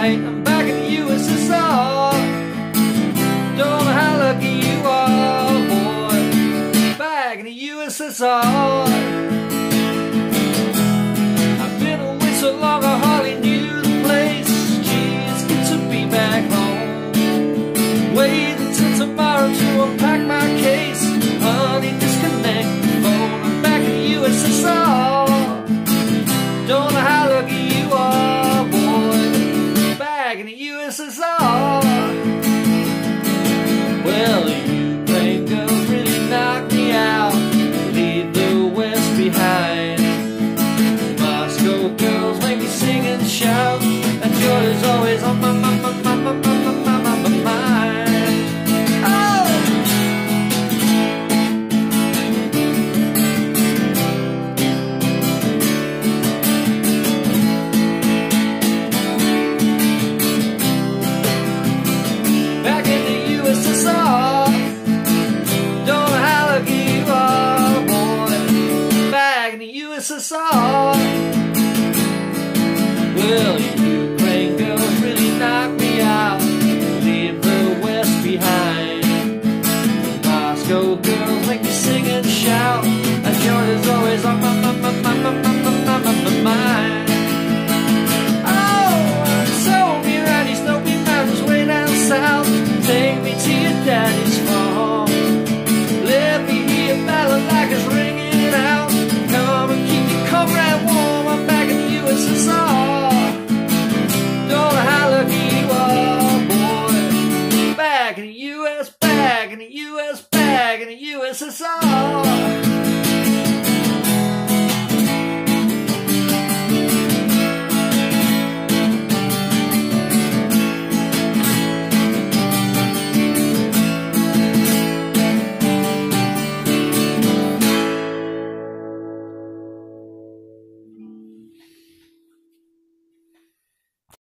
right, I'm back in the USSR. Don't know how lucky you are, boy, back in the USSR. I've been away so long I hardly knew the place. Gee, it's good to be back home. Wait until tomorrow to unpack my case. Honey, disconnect the phone. I'm back in the USSR. Don't know how lucky you are, boy, back in the USSR. Well, Ukraine girls really knocked me out, leave the West behind. Moscow girls make me sing and shout, and joy is always on my mind. USSR. Well, Ukraine girls really knocked me out, leave the West behind. Moscow girls make me sing and shout, and joy is always on my mind. Oh, show me around these snowy mountains way down south. Take me to your daddy's farm. Let me hear a ballad like it's ringing out. Come and keep me comrade warm. I'm back in the USSR. Don't know how lucky you are, boy, back in the US, back in the US, back in the USSR.